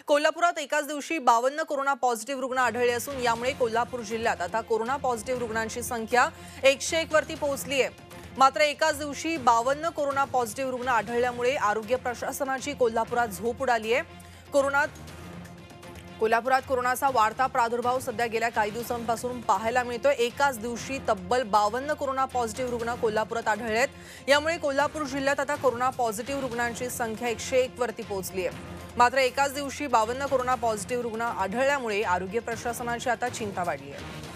कोल्हापुरात एकाच दिवशी 52 कोरोना पॉझिटिव्ह रुग्ण आढळले असून यामुळे कोल्हापूर जिल्ह्यात आता कोरोना पॉझिटिव्ह रुग्णांची संख्या 101 वरती पोहोचली आहे। मात्र एकाच दिवशी 52 कोरोना पॉझिटिव्ह रुग्ण आढळल्यामुळे आरोग्य प्रशासनाची कोल्हापुरात झोप उडाली आहे। कोल्हापुरात कोरोनाचा वाढता प्रादुर्भाव सध्या गेल्या काही दिवसांपासून पाहायला मिळतोय। एकाच दिवशी तब्बल 52 कोरोना पॉझिटिव्ह रुग्ण कोल्हापुरात आढळले आहेत। यामुळे कोल्हापूर जिल्ह्यात आता कोरोना पॉझिटिव्ह रुग्णांची संख्या 101 वरती पोहोचली आहे। मात्र एकाच दिवशी 52 कोरोना पॉझिटिव्ह रुग्ण आढळल्यामुळे आरोग्य प्रशासनाची आता चिंता वाढली आहे।